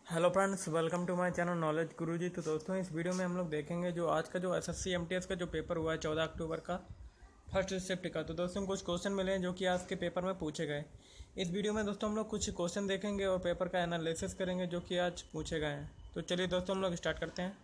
Hello friends, welcome to my channel knowledge Guruji. तो दोस्तों, इस वीडियो में हम लोग देखेंगे जो आज का जो एसएससी एमटीएस का जो पेपर हुआ है 14 अक्टूबर का फर्स्ट शिफ्ट का। तो दोस्तों कुछ क्वेश्चन मिले हैं जो कि आज के पेपर में पूछे गए। इस वीडियो में दोस्तों हम लोग कुछ क्वेश्चन देखेंगे और पेपर का एनालिसिस करेंगे जो कि आज पूछे गए हैं। तो चलिए दोस्तों हम लोग स्टार्ट करते हैं।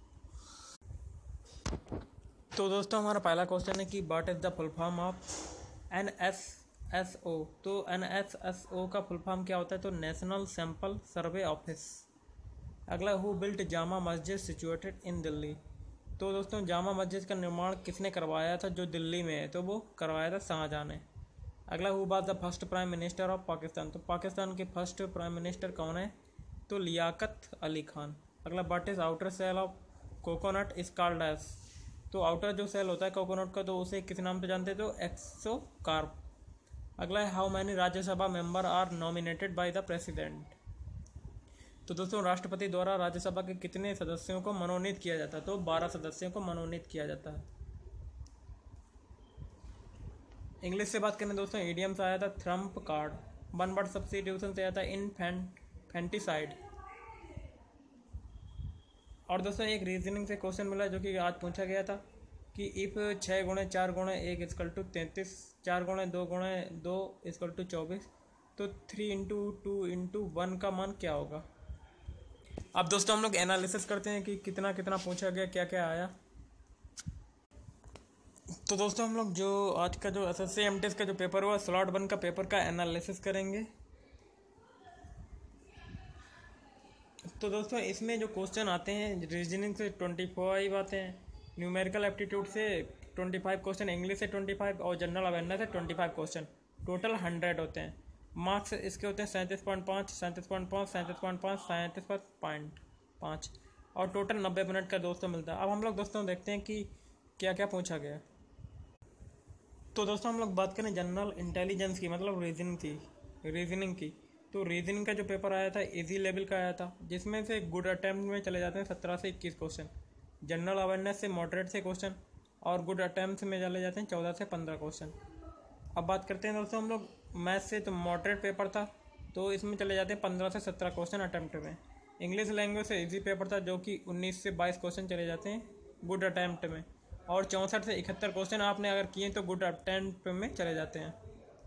तो दोस्तों हमारा पहला क्वेश्चन है कि what is the full form of NSSO। तो NSSO का फुल फॉर्म क्या होता है? तो नेशनल सैंपल सर्वे ऑफिस। अगला, who built Jama Masjid situated इन दिल्ली। तो दोस्तों जामा मस्जिद का निर्माण किसने करवाया था जो दिल्ली में है? तो वो करवाया था शाहजहाँ ने। अगला, who was the first prime minister of Pakistan. तो पाकिस्तान के फर्स्ट प्राइम मिनिस्टर कौन है? तो लियाकत अली खान। अगला, what is outer shell of coconut is called as. तो आउटर जो सेल होता है कोकोनट का, तो उसे किस नाम से जानते हैं? तो एक्सोकार्प। अगला है, how many Rajya Sabha member are nominated by the president. तो दोस्तों राष्ट्रपति द्वारा राज्यसभा के कितने सदस्यों को मनोनीत किया जाता है? तो 12 सदस्यों को मनोनीत किया जाता है। इंग्लिश से बात करें दोस्तों, ईडियम से आया था trump card. One word substitution से आया था इनफेंटिसाइड। और दोस्तों एक रीजनिंग से क्वेश्चन मिला जो कि आज पूछा गया था कि इफ़ 6 गुणे 4 गुणे 1 इक्वल टू 33, 4 गुणे 2 गुणे 2 इक्वल टू 24, तो 3 इंटू 2 इंटू 1 का मान क्या होगा? अब दोस्तों हम लोग एनालिसिस करते हैं कि कितना कितना पूछा गया, क्या क्या आया। तो दोस्तों हम लोग जो आज का जो एसएससी एमटीएस का जो पेपर हुआ स्लॉट 1 का पेपर का एनालिसिस करेंगे। तो दोस्तों इसमें जो क्वेश्चन आते हैं रीजनिंग से 25 आते हैं, न्यूमेरिकल एप्टीट्यूड से 25 क्वेश्चन, इंग्लिश से 25 और जनरल अवेयरनेस से 25 क्वेश्चन। टोटल 100 होते हैं। मार्क्स इसके होते हैं 37.5, 37.5, 37.5, 37.5 और टोटल 90 मिनट का दोस्तों मिलता है। अब हम लोग दोस्तों देखते हैं कि क्या क्या पूछा गया। तो दोस्तों हम लोग बात करें जनरल इंटेलिजेंस की, मतलब रीजनिंग की। तो रीजनिंग का जो पेपर आया था इजी लेवल का आया था, जिसमें से गुड अटैम्प्ट में चले जाते हैं 17 से 21 क्वेश्चन। जनरल अवेयरनेस से मॉडरेट से क्वेश्चन और गुड अटैम्प्ट में चले जाते हैं 14 से 15 क्वेश्चन। अब बात करते हैं दोस्तों हम लोग मैथ से। तो मॉडरेट पेपर था, तो इसमें चले जाते हैं 15 से 17 क्वेश्चन अटैम्प्ट में। इंग्लिश लैंग्वेज से इजी पेपर था जो कि 19 से 22 क्वेश्चन चले जाते हैं गुड अटैम्प्ट में, और 64 से 71 क्वेश्चन आपने अगर किए तो गुड अटैम्प्ट में चले जाते हैं।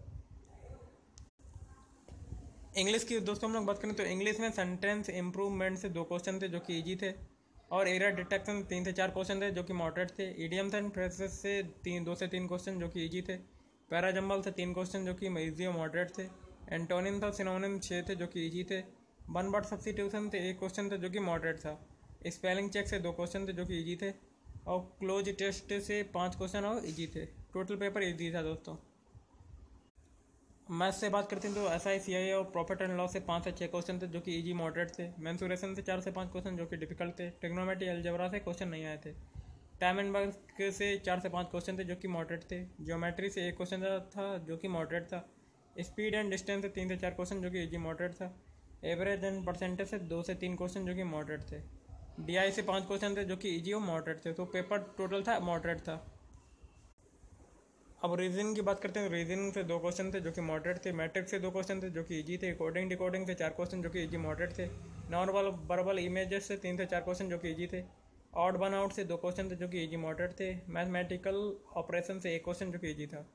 इंग्लिश की दोस्तों हम लोग बात करें तो इंग्लिश में सेंटेंस इम्प्रूवमेंट से 2 क्वेश्चन थे जो कि इजी थे, और एरर डिटेक्शन 3 से 4 क्वेश्चन थे जो कि मॉडरेट थे। इडियम्स एंड फ्रेजेस से 2 से 3 क्वेश्चन जो कि इजी थे। पैराजम्बल से 3 क्वेश्चन जो कि इजी और मॉडरेट थे। एंटोनिम था सिनोनिम 6 थे जो कि इजी थे। वन वर्ड सब्स्टिट्यूशन से 1 क्वेश्चन था जो कि मॉडरेट था। स्पेलिंग चेक से 2 क्वेश्चन थे जो कि इजी थे, और क्लोज टेस्ट से 5 क्वेश्चन और इजी थे। टोटल पेपर इजी था दोस्तों। मैथ से बात करते हैं तो SI CI और प्रॉफिट एंड लॉस से 5 से 6 क्वेश्चन थे जो कि इजी मॉडरेट थे। मेंसुरेशन से 4 से 5 क्वेश्चन जो कि डिफिकल्ट थे। ट्रिग्नोमेट्री अलजेब्रा से क्वेश्चन नहीं आए थे। टाइम एंड वर्क से 4 से 5 क्वेश्चन थे जो कि मॉडरेट थे। ज्योमेट्री से 1 क्वेश्चन था जो कि मॉडरेट था। स्पीड एंड डिस्टेंस से 3 से 4 क्वेश्चन जो कि इजी मॉडरेट था। एवरेज एंड परसेंटेज से 2 से 3 क्वेश्चन जो कि मॉडरेट थे। DI से 5 क्वेश्चन थे जो कि इजी और मॉडरेट थे। तो पेपर टोटल था मॉडरेट था। अब रीजनिंग की बात करते हैं। रीजनिंग से 2 क्वेश्चन थे जो कि मॉडरेट थे। मैट्रिक्स से 2 क्वेश्चन थे जो कि इजी थे। कोडिंग डिकोडिंग से 4 क्वेश्चन जो कि इजी मॉडरेट थे। नॉन वर्बल इमेजेस से 3 से 4 क्वेश्चन जो कि इजी थे। ऑड वन आउट से 2 क्वेश्चन थे जो कि इजी मॉडरेट थे। मैथमेटिकल ऑपरेशन से 1 क्वेश्चन जो कि इजी था।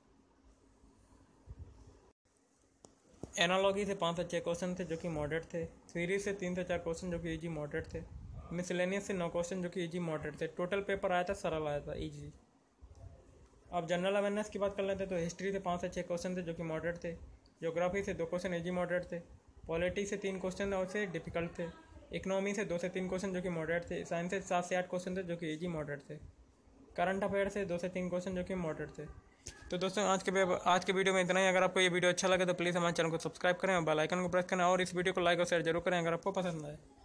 एनालॉजी से 5 से 6 क्वेश्चन थे जो कि मॉडरेट थे। सीरीज से 3 से 4 क्वेश्चन जो कि इजी मॉडरेट थे। मिसलेनियस से 9 क्वेश्चन जो कि इजी मॉडरेट थे। टोटल पेपर आया था सरल आया था, इजी। अब जनरल अवेयरनेस की बात कर लेते हैं तो हिस्ट्री से 5 से 6 क्वेश्चन थे जो कि मॉडरेट थे। ज्योग्राफी से 2 क्वेश्चन इजी मॉडरेट थे। पॉलिटी से 3 क्वेश्चन और से डिफिकल्ट थे। इकोनॉमी से 2 से 3 क्वेश्चन जो कि मॉडरेट थे। साइंस से 7 से 8 क्वेश्चन थे जो कि इजी मॉडरेट थे। करंट अफेयर से 2 से 3 क्वेश्चन जो कि मॉडरेट थे। तो दोस्तों आज के वीडियो में इतना ही। अगर आपको ये वीडियो अच्छा लगे तो प्लीज़ हमारे चैनल को सब्सक्राइब करें और बेल आइकन को प्रेस करें, और इस वीडियो को लाइक और शेयर जरूर करें अगर आपको पसंद आए।